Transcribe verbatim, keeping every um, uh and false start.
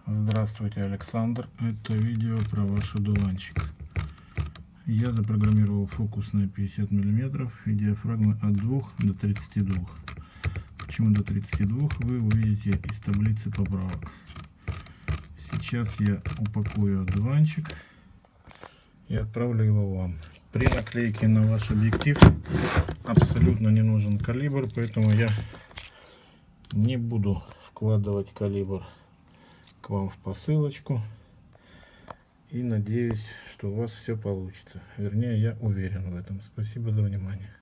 Здравствуйте, Александр. Это видео про ваш одуванчик. Я запрограммировал фокус на пятьдесят миллиметров и диафрагмы от двух до тридцати двух. Почему до тридцати двух, вы увидите из таблицы поправок. Сейчас я упакую одуванчик и отправлю его вам. При наклейке на ваш объектив абсолютно не нужен калибр, поэтому я не буду вкладывать калибр к вам в посылочку, и надеюсь, что у вас все получится. Вернее, я уверен в этом. Спасибо за внимание.